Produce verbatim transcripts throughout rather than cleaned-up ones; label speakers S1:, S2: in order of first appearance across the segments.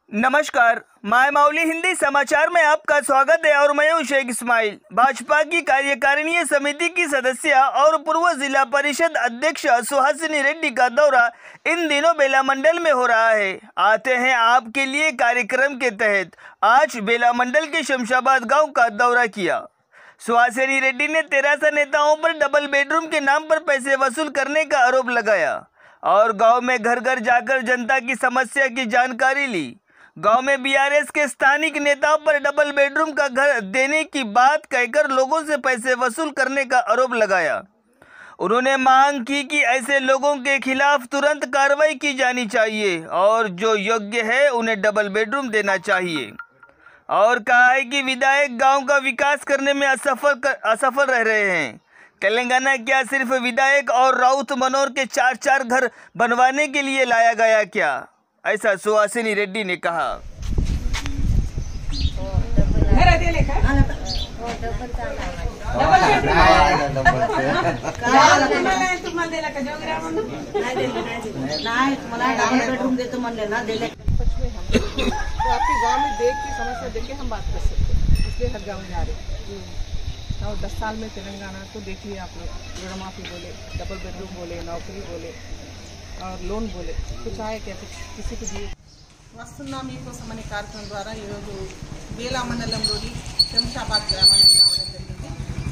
S1: नमस्कार, माय माउली हिंदी समाचार में आपका स्वागत है और मैं हूं शेख इस्माइल। भाजपा की कार्यकारिणी समिति की सदस्य और पूर्व जिला परिषद अध्यक्ष सुहासिनी रेड्डी का दौरा इन दिनों बेला मंडल में हो रहा है। आते हैं आपके लिए कार्यक्रम के तहत आज बेला मंडल के शमशाबाद गांव का दौरा किया। सुहासिनी रेड्डी ने तेरासा नेताओं पर डबल बेडरूम के नाम पर पैसे वसूल करने का आरोप लगाया और गांव में घर घर जाकर जनता की समस्या की जानकारी ली। गांव में बीआरएस के स्थानिक नेताओं पर डबल बेडरूम का घर देने की बात कहकर लोगों से पैसे वसूल करने का आरोप लगाया। उन्होंने मांग की कि ऐसे लोगों के खिलाफ तुरंत कार्रवाई की जानी चाहिए और जो योग्य है उन्हें डबल बेडरूम देना चाहिए और कहा है कि विधायक गांव का विकास करने में असफल कर, असफल रह रहे हैं। तेलंगाना क्या सिर्फ विधायक और राउत मनोहर के चार चार घर बनवाने के लिए लाया गया क्या, ऐसा सुहासिनी रेड्डी ने कहा।
S2: तो आपके गांव में देख के समस्या देख के हम बात कर सकते हैं, इसलिए हर गांव में आ रहे हैं। और दस साल में तेलंगाना तो देखिए आप लोग, ऋण माफी बोले, डबल बेडरूम बोले, नौकरी बोले और लोन बोले, कुछ आए क्या, कुछ किसी को दिए వస్తున్నా మీకోసం అనే కార్యక్రమం ద్వారా ఈరోజు బేలా మండలంలోని శంషాబాద్ గ్రామానికి రావడం జరిగింది।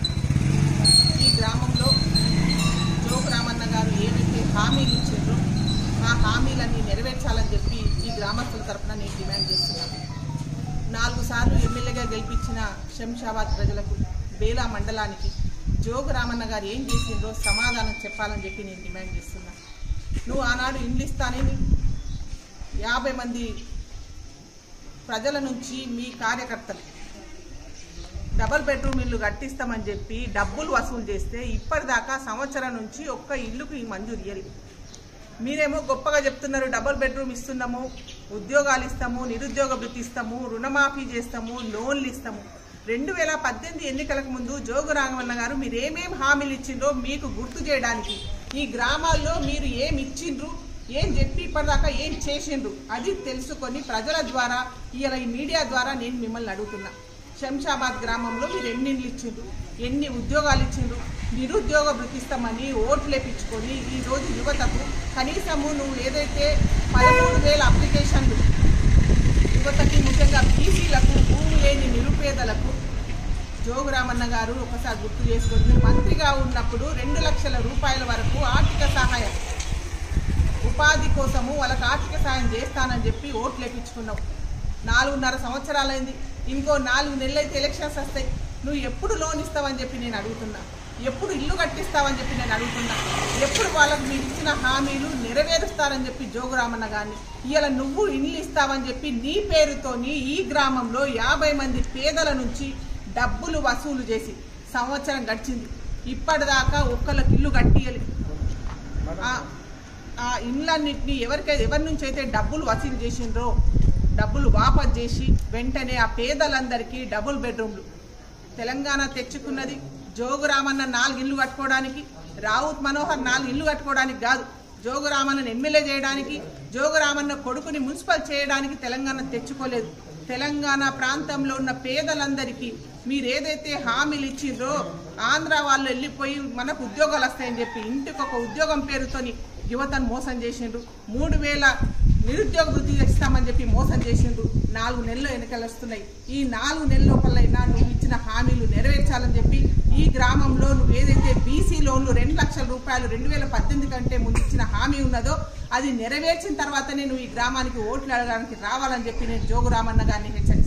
S2: ఈ గ్రామంలో జోగు రామన్న గారు ఏవైతే హామీలు ఇచ్చారో ఆ హామీలన్నీ నెరవేర్చాలని చెప్పి ఈ గ్రామస్తుల తరఫున నేను డిమాండ్ చేస్తున్నాను। నాలుగు సార్లు ఎమ్మెల్యేగా గెలిపించిన శంషాబాద్ ప్రజలకు బేలా మండలానికి జోగు రామన్న గారు ఏం చేసిండ్రో సమాధానం చెప్పాలని చెప్పి నేను డిమాండ్ చేస్తున్నాను। నువ్వు ఆనాడు ఇండ్లు ఇస్తానని యాభై మంది ప్రజల నుంచి మీ కార్యకర్తలు డబల్ బెడ్రూమ్ ఇల్లు కట్టిస్తామని చెప్పి డబ్బులు వసూలు చేస్తే ఇప్పటిదాకా సంవత్సరం నుంచి ఒక్క ఇల్లుకి మంజూరు ఇయ్యలేదు। మీరేమో గొప్పగా చెప్తున్నారు, డబల్ బెడ్రూమ్ ఇస్తున్నాము, ఉద్యోగాలు ఇస్తాము, నిరుద్యోగ వృత్తి ఇస్తాము, రుణమాఫీ చేస్తాము, లోన్లు ఇస్తాము। రెండు వేల పద్దెనిమిది ఎన్నికలకు ముందు జోగు రామన్న గారు మీరు ఏమేమి హామీలు ఇచ్చిండ్రో మీకు గుర్తు చేయడానికి ఈ గ్రామాల్లో మీరు ఏమి ఇచ్చిండ్రు, ఏం చెప్పి ఇప్పటిదాకా ఏం చేసిండ్రు అది తెలుసుకొని ప్రజల ద్వారా ఇలా ఈ మీడియా ద్వారా నేను మిమ్మల్ని అడుగుతున్నా। శంషాబాద్ గ్రామంలో మీరు ఎన్ని ఇళ్ళు ఇచ్చిండ్రు, ఎన్ని ఉద్యోగాలు ఇచ్చిండ్రు, నిరుద్యోగ వృత్తిస్తామని ఓట్లు వేపించుకొని ఈరోజు యువతకు కనీసము నువ్వు ఏదైతే పదమూడు వేల అప్లికేషన్లు యువతకి ముఖ్యంగా బీసీలకు, భూమి లేని నిరుపేదలకు జోగు రామన్న గారు ఒకసారి గుర్తు చేసుకొని మంత్రిగా ఉన్నప్పుడు రెండు లక్షల రూపాయల వరకు ఆర్థిక సహాయం ఉపాధి కోసము వాళ్ళకి ఆర్థిక సాయం చేస్తానని చెప్పి ఓట్లు వేపించుకున్నావు। నాలుగున్నర సంవత్సరాలైంది, ఇంకో నాలుగు నెలలు అయితే ఎలక్షన్స్ వస్తాయి, నువ్వు ఎప్పుడు లోన్ ఇస్తావని చెప్పి నేను అడుగుతున్నా, ఎప్పుడు ఇల్లు కట్టిస్తావని చెప్పి నేను అడుగుతున్నా, ఎప్పుడు వాళ్ళకు మీరు ఇచ్చిన హామీలు నెరవేరుస్తారని చెప్పి జోగు రామన్న గారిని ఇలా నువ్వు ఇల్లు ఇస్తావని చెప్పి నీ పేరుతోని ఈ గ్రామంలో యాభై మంది పేదల నుంచి డబ్బులు వసూలు చేసి సంవత్సరం గడిచింది, ఇప్పటిదాకా ఒక్కళ్ళకి ఇల్లు కట్టియలి। ఆ ఇళ్ళన్నింటినీ ఎవరికైతే ఎవరి నుంచి అయితే డబ్బులు వసూలు చేసిండ్రో డబ్బులు వాపస్ చేసి వెంటనే ఆ పేదలందరికీ డబుల్ బెడ్రూమ్లు తెలంగాణ తెచ్చుకున్నది జోగు రామన్న నాలుగు ఇల్లు కట్టుకోవడానికి, రావుత్ మనోహర్ నాలుగు ఇల్లు కట్టుకోవడానికి కాదు, జోగు రామన్నను ఎమ్మెల్యే చేయడానికి, జోగు రామన్న కొడుకుని మున్సిపల్ చేయడానికి తెలంగాణ తెచ్చుకోలేదు। తెలంగాణ ప్రాంతంలో ఉన్న పేదలందరికీ మీరు ఏదైతే హామీలు ఇచ్చిండ్రో ఆంధ్ర వాళ్ళు వెళ్ళిపోయి మనకు ఉద్యోగాలు వస్తాయని చెప్పి ఇంటికి ఒక ఉద్యోగం పేరుతోని యువతను మోసం చేసిండ్రు, మూడు వేల నిరుద్యోగ వృత్తి ఇస్తామని చెప్పి మోసం చేసిండ్రు। నాలుగు నెలలు ఎన్నికలు వస్తున్నాయి, ఈ నాలుగు నెలల లోపలైనా నువ్వు ఇచ్చిన హామీలు నెరవేర్చాలని చెప్పి ఈ గ్రామంలో నువ్వు ఏదైతే బీసీ లోన్లు రెండు లక్షల రూపాయలు రెండు వేల పద్దెనిమిది కంటే ముందు ఇచ్చిన హామీ ఉన్నదో అది నెరవేర్చిన తర్వాతనే నువ్వు ఈ గ్రామానికి ఓట్లు అడగడానికి రావాలని చెప్పి నేను జోగు రామన్న గారిని హెచ్చరించాను।